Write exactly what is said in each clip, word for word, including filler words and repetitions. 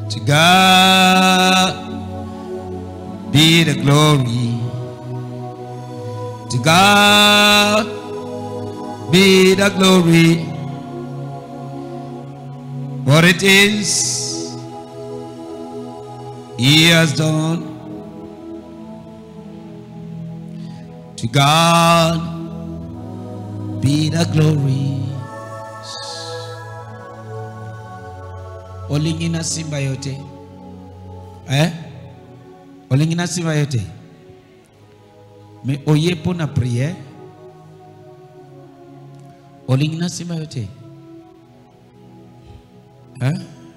To God be the glory. To God be the glory. What it is He has done. To God be the glory. Olingina simba yote. Eh? Olingina simba yote. Mais oye pour na prière. Olingina simba yote. Hein?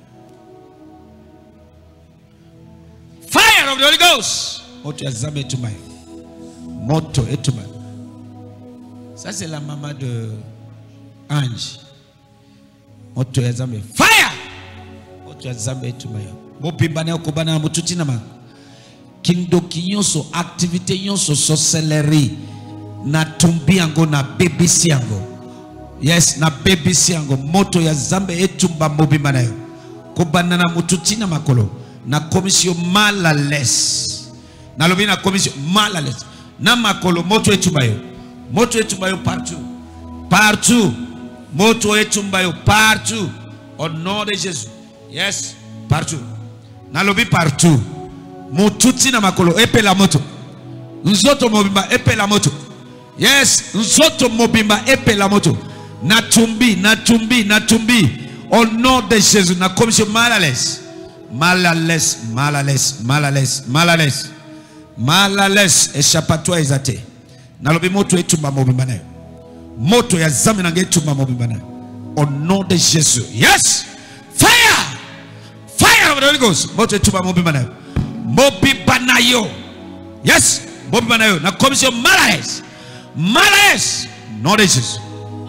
Fire of the Holy Ghost. Moto ya zambe etumai. Moto etumai. Ça c'est la maman de Ange. Moto ya zambe. Fire. Moto ya zambe etumai. Mopibane okubana mututi nama. Kindo kinyoso activité nyonso sorcellerie na tumbi yango na baby yango. Yes, na baby yango moto ya zambe etumba mobimba nayo. Kubana na mututi na makolo na commission mal à l'aise. Na lobi na commission mal à l'aise. Na makolo moto etumba yo. Moto etumba yo partout. Partout. Moto etumba yo partout. Au nom de Jésus. Yes, partout. Na lobi partout. Mututi na makolo epe la moto. Nzoto mobimba epe la moto. Yes, nzoto mobimba epe la moto. Na tumbi, na tumbi, na tumbi. Au nom de Jésus, na commission mal à l'aise. Mal à l'aise, mal à l'aise, mal à l'aise, mal à l'aise. Mal à l'aise, échappatoire exaté. Na lobi moto etumba mobimba na. Moto ya zami na etumba mobimba na. Au nom de Jésus. Yes! Fire! Fire of the Holy Ghost. Moto etumba mobimba na. Mobimba na yo. Yes! Mobimba na yo. Na commission mal à l'aise. Mal à l'aise. Nom de Jésus.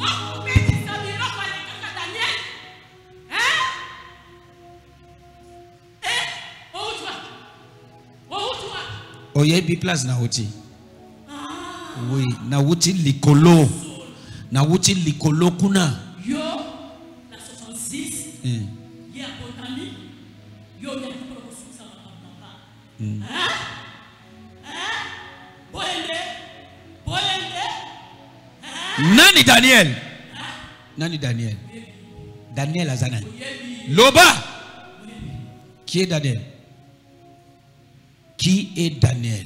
Oye bi place na wuti. Oui, na wuti likolo. Na wuti likolo kuna. Yo na soixante-six. Mm. Ya botani. Yo ya ko ko susa makamba. Mm. Hein? Hein? Boyende. Boyende. Hein? Nani Daniel? Nani Daniel? Daniel azana. Loba. Qui est Daniel? Qui est Daniel?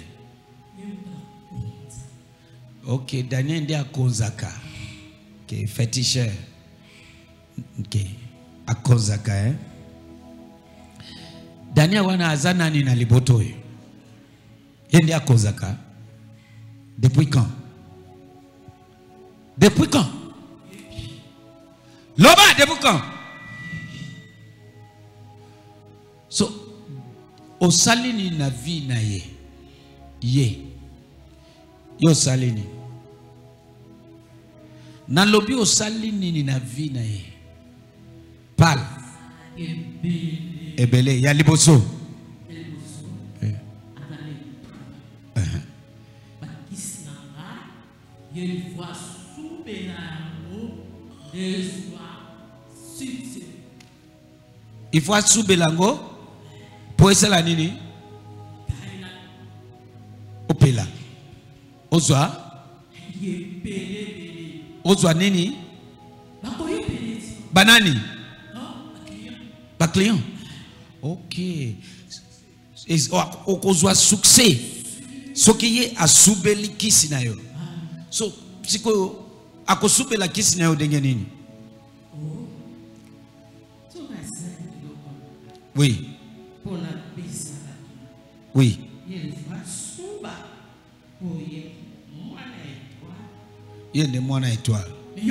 Ok, Daniel est à Kozaka. Ok, féticheur. Ok, à Kozaka. Hein? Daniel wana azana ni na liboto. Il est à Kozaka. Depuis quand? Depuis quand? Loba, depuis quand? So, o salini na vie na ye. Ye. Yo salini. Na lobi o salini ni na vie na ye. Pal. Ebele. Ebele. Ya liboso. Liboso. Eh. Atale. Uh-huh. Bakisnanga. Ye voit soubenango. Des soirs. Succès. Il faut souber lango. Pour essayer la nini. Opela. Ozwa. Ozwa nini. Banani. Ba client. Ok. Okozwa succès. So qui est à soubeli kisi na yo. So psycho akosubela kisi na yo denge nini. Oui. Oui. Il y a mwana étoile.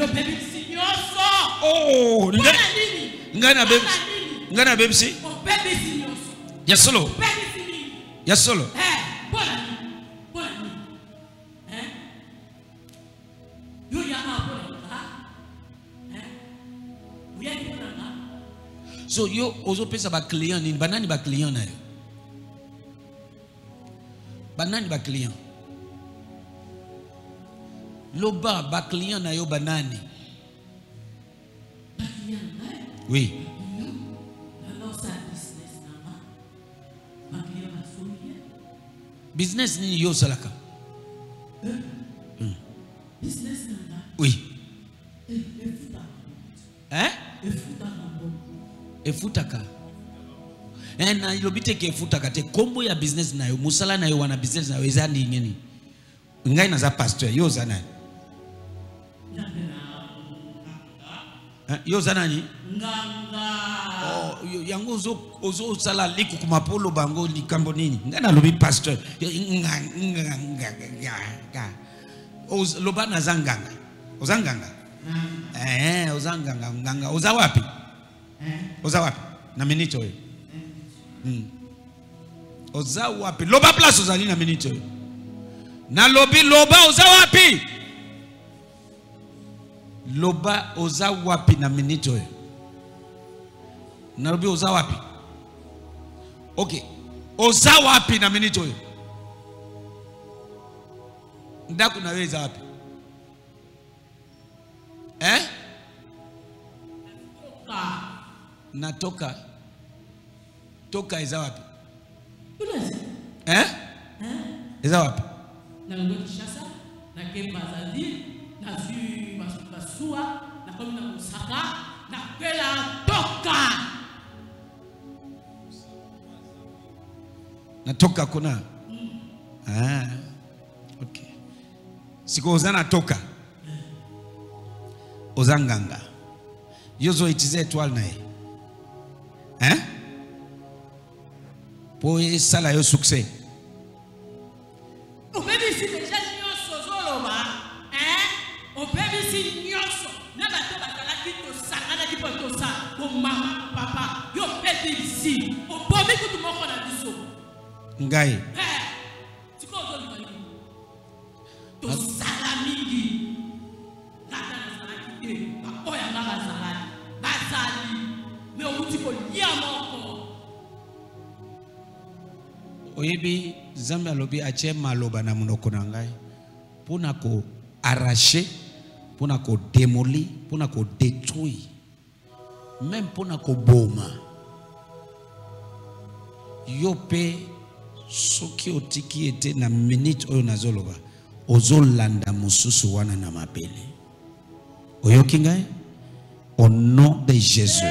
Oh, ngana baby. Ngana baby si? Ya solo. Ya solo. So yo ozo pesa ba client ni banani ba client na yo. Banani ba client. Loba ba client na yo banani. Oui. business ni yo salaka. Business nanga. Oui. Efuta. Hein? Efuta nanga. Efutaka. Eh na ilobite ke efutaka te kombo ya business na yo musala na yo wana business na yo ezandi ngeni. Ngai na za pastor yo zana. Yo zana ni? Nganga. Oh, yango zo ozo sala liku kumapolo bango likambo nini? Ngana lobi pastor. Nganga nganga. Oz loba na zanganga. Ozanganga. Eh, ozanganga nganga. Oza wapi? Eh. Oza wapi? Na minute oyo. Hmm. Oza wapi? Loba place ozali na minute oyo. Na lobi loba oza wapi? Loba oza wapi na minute oyo. Na lobi oza wapi? Okay. Oza wapi na minute oyo? Ndaku na weza wapi? Eh? Toka. Natoka. Toka eza wapi? Eh? Eh? Eza wapi? Na ngo Kinshasa, na Kemba Zali, na Zu Basua, na komi na Osaka, na kwela toka. Natoka kuna. Mm. Ah. Okay. Siko ozana toka. Ozanganga. Yozo itize étoile nae. Hein? Pour sala yo succès. On peut dire si déjà nyoso zoloba, hein? On peut dire si nyoso na bato bakala kito sakana kipo to sa, ko mama papa, yo peut dire si, on peut dire que tout moko na biso. Ngai. Eh. Tiko zoloba ni. To sala mingi. Lata na sala kite, ba oya na bazali. Bazali. Mais on dit ko lia moko. Oyebi Zambi alobi ache maloba na munoko na ngai pona ko arracher, pona ko démolir, pona ko détruire, même pona ko boma. Yo pe soki otiki ete na minute oyo nazoloba ozolanda mususu wana na mabele. Oyoki ngai? Au nom de Jésus.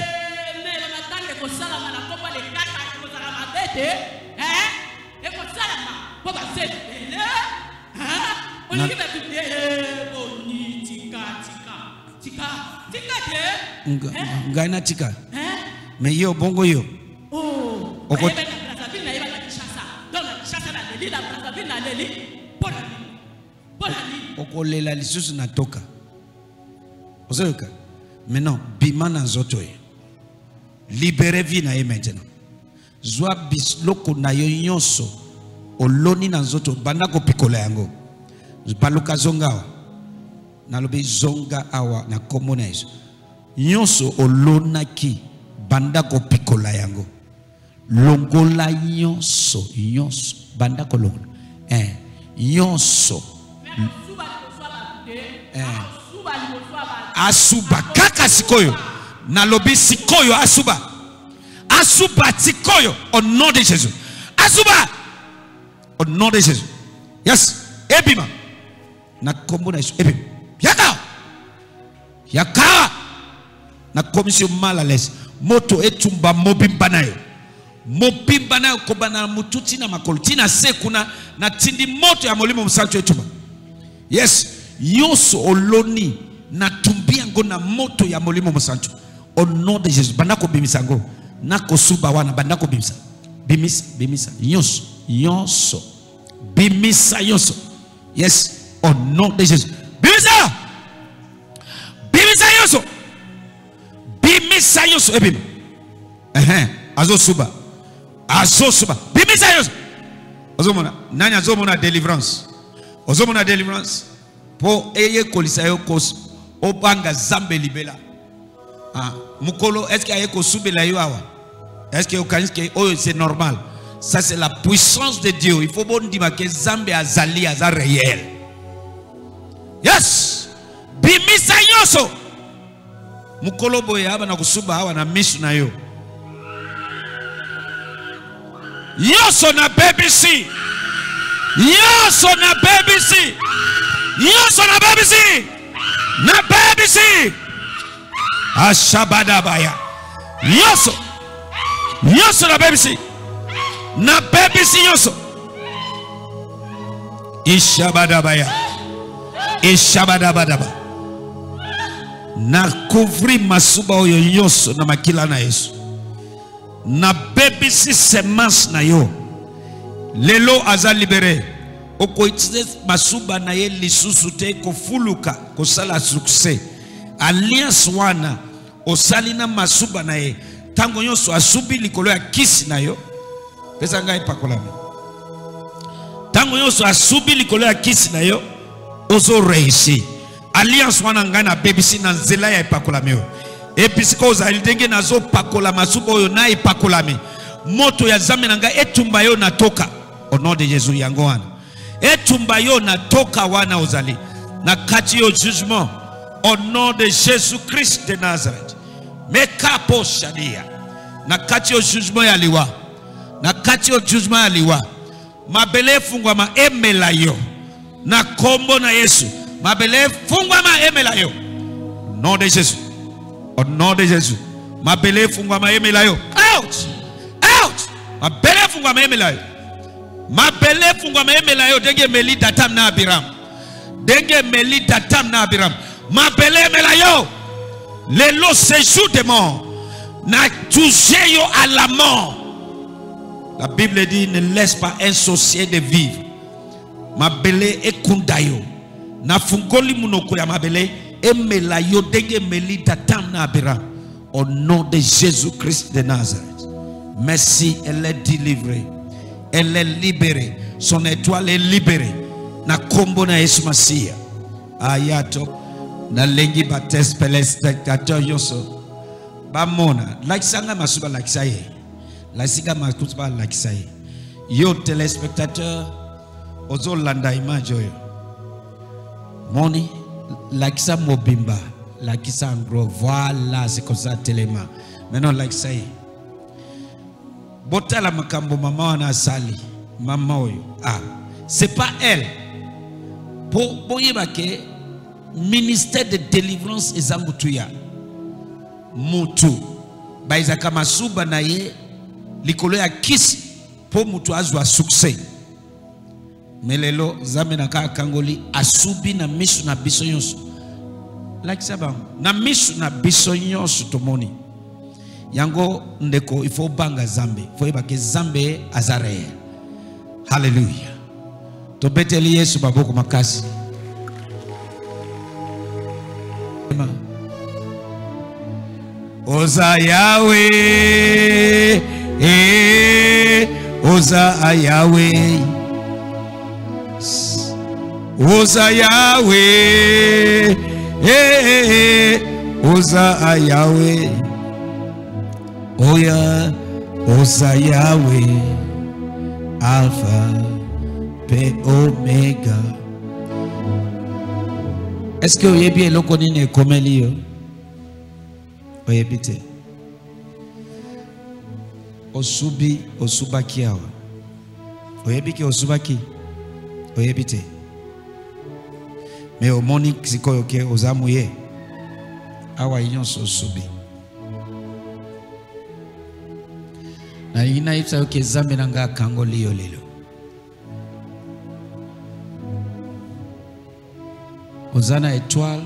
Ngai na tika. Mais yo bongo yo. Oh. Oko okolela lisusu natoka. Ozoyoka. Maintenant bima na nzoto ye. Libérez vie na ye maintenant. Zwa bisloko na yo nyonso oloni na nzoto banda ko pikola yango. Baluka zonga nalobi zonga awa na komona yesu. Nyonso olonaki banda ko pikola yango. Longola nyonso nyonso banda ko longola. Eh nyonso. Eh asuba kaka sikoyo nalobi sikoyo asuba. Asuba sikoyo au nom de Jésus. Asuba au nom de Jésus. Yes. Ebima na kombo na Yesu ebima yaka yaka na komisio mal à l'aise moto etumba mobimba nayo mobimba nayo kobana mututi na makolti na sekuna na tindi moto ya molimo msantu etumba. Yes. Yoso oloni na tumbia ngo na moto ya molimo msantu au nom de Jésus. Bandako bimisa ngo na kosuba wana bandako bimisa bimisa bimisa yoso yoso bimisa yoso. Yes, au nom de Jésus. Bimisa! Bimisa yoso! Bimisa yoso! Ebim. Eh, azo suba. Azo suba. Bimisa yoso! Ozo mona. Nani azo mona délivrance. Ozo mona délivrance. Po eye kolisa yo kos. Obanga zambe libela. Ah, mukolo, est-ce qu'il y a ko subela yo awa? Est-ce que que oh c'est normal? Ça c'est la puissance de Dieu. Il faut bon dire que Zambé azali aza réel. Yes. Bimisa yoso. Mukolo boye aba na kusuba hawa na misu na yo. Yoso na B B C. Nyonso na bebisi. Nyonso na bebisi. Na bebisi. Ashabadabaya. Nyonso. Nyonso na bebisi. Na bebisi nyonso. Ishabadabaya. Ishabadabadaba. Na couvrir masuba oyo nyonso na makila na Yesu. Na bebisi semence na yo. Lelo aza libéré. Oko itse masuba na ye lisusu te ko fuluka ko sala succès. Alliance wana osalina masuba na ye. Tango nyonso asubi likolo ya kisi na yo. Pesa ngai pakolame. Tango nyonso asubi likolo ya kisi na yo. Ozo réussi. Alliance wana ngai na bebisi na nzela ya pakolame yo. Et puis ko za ndenge nazo pakola masuba yo na ipakolame. Moto ya zambe na ngai etumba yo natoka. Au nom de Jésus yango wana. Etumba yo natoka wana ozali. Na kati yo jugement. Au nom de Jésus-Christ de Nazareth. Mekapo shadia. Na kati yo jugement ya liwa. Na kati yo jugement ya liwa. Mabele fungwa ma emela yo. Na kombo na Yesu. Mabele fungwa ma emela yo. Au nom de Jésus. Au nom de Jésus. Mabele fungwa ma emela yo. Out! Out! Mabele fungwa ma emela yo. Mabele fungwa ma emela yo. Denge meli datam na Abiram. Denge meli datam na Abiram. Mabele emela yo. Lelo séjour de mort. Na touché yo à la mort. La Bible dit ne laisse pas un sorcier de vivre. Mabele ekundayo. Na fungoli munoko ya mabele emela yo denge meli datam na Abiram. Au nom de Jésus-Christ de Nazareth. Merci, elle est délivrée. Elle est libérée. Son étoile est libérée. Na kombo na Yesu Masia. Ayato. Na lengi bates pele spectateur yoso. Ba mona. Lakisanga masuba lakisaye. Lakisanga masuba lakisaye. Yo téléspectateur. Ozo landa image yo. Moni. Lakisa mobimba. Lakisa en gros. Voilà, c'est comme ça téléma. Maintenant lakisaye. Botala makambo mama wana sali. Mama oyo. Ah. C'est pas elle. Pour boyebake. Ministère de délivrance ezangutuya mutu baizaka masuba na ye likolo ya kisi po mutu azwa succès melelo zamena ka kangoli asubi na misu na biso nyonso lakisa ba na misu na biso nyonso tomoni yango ndeko ifo banga zambe fo yebake zambe azare. Hallelujah. To beteli Yesu baboko makasi. Oza Yahweh, eh, Oza Yahweh, Oza Yahweh, eh, Oza Yahweh, Oya, Oza Yahweh, Alpha, P, Omega. Est-ce que vous avez bien le connu comme lui? Vous avez bien. Osubi, osubaki awa. Vous avez bien osubaki. Vous avez bien. Mais au monique, c'est quoi ok? Aux amouillés. Awa yon osubi. Na ina ipsa ok zambe nanga kango liyo lilo. Ozana étoile.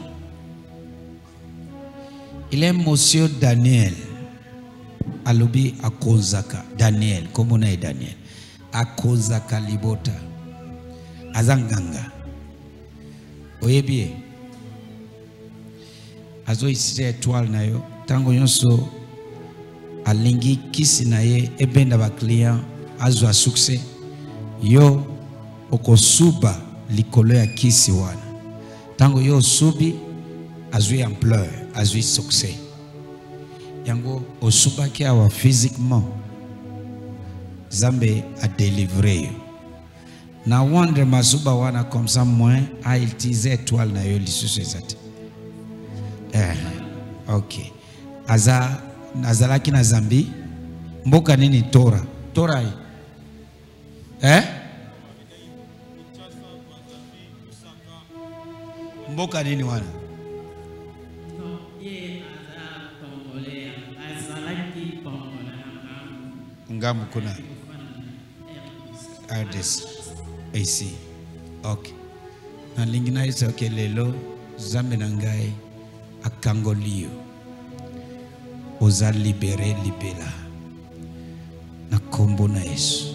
Il est monsieur Daniel. Alobi akozaka. Daniel. Comment on est Daniel? Akozaka libota. Azanganga. Oyebie. Azo isi étoile na yo. Tango yonso. Alingi kisi na ye. Ebenda ba client. Azo a succès. Yo. Okosuba likolo ya kisi wana. Tango yo subi azui ampleur, azui succès. Yango osuba ki awa physiquement Zambe a délivré. Na wandre masuba wana comme ça moins a utilisé étoile na yo lisusu ezate. Eh, ok. Aza nazalaki na Zambi mboka nini Tora? Tora. Eh? Mboka nini wana? Non, ye aza Congolais, azalaki Congolais. Ngamu kuna R D C. Ici. Ok. Na lingina isa ke lelo zambe na ngai akangolio. Oza libéré libela. Na kombo na Yesu.